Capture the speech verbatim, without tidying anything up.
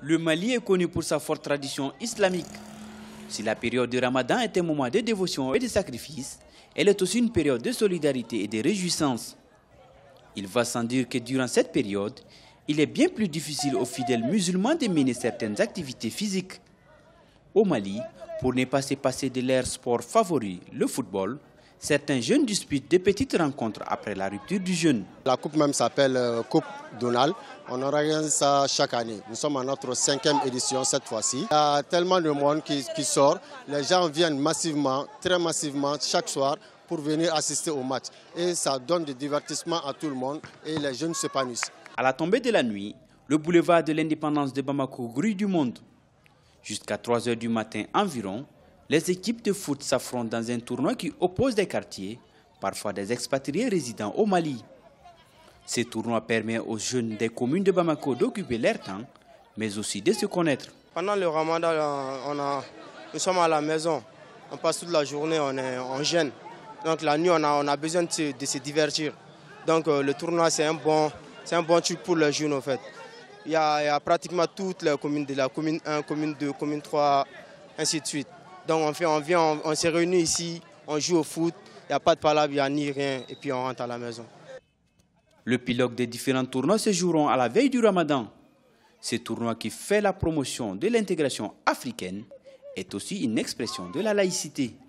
Le Mali est connu pour sa forte tradition islamique. Si la période du Ramadan est un moment de dévotion et de sacrifice, elle est aussi une période de solidarité et de réjouissance. Il va sans dire que durant cette période, il est bien plus difficile aux fidèles musulmans de mener certaines activités physiques. Au Mali, pour ne pas se passer de leur sport favori, le football, certains jeunes disputent de petites rencontres après la rupture du jeûne. La coupe même s'appelle euh, Coupe Donald. On organise ça chaque année. Nous sommes à notre cinquième édition cette fois-ci. Il y a tellement de monde qui, qui sort. Les gens viennent massivement, très massivement, chaque soir pour venir assister au match. Et ça donne du divertissement à tout le monde et les jeunes s'épanouissent. À la tombée de la nuit, le boulevard de l'indépendance de Bamako grouille du monde. Jusqu'à trois heures du matin environ, les équipes de foot s'affrontent dans un tournoi qui oppose des quartiers, parfois des expatriés résidant au Mali. Ce tournoi permet aux jeunes des communes de Bamako d'occuper leur temps, mais aussi de se connaître. Pendant le Ramadan, on a, nous sommes à la maison. On passe toute la journée, on est en jeûne. Donc la nuit, on a, on a besoin de se, de se divertir. Donc euh, le tournoi, c'est un, bon, un bon truc pour les jeunes, en fait. Il y, a, il y a pratiquement toutes les communes de la commune un, commune deux, commune trois, ainsi de suite. Donc on, fait, on vient, on, on s'est réunis ici, on joue au foot, il n'y a pas de palabre, il n'y a ni rien, et puis on rentre à la maison. Le pilote des différents tournois se joueront à la veille du Ramadan. Ce tournoi qui fait la promotion de l'intégration africaine est aussi une expression de la laïcité.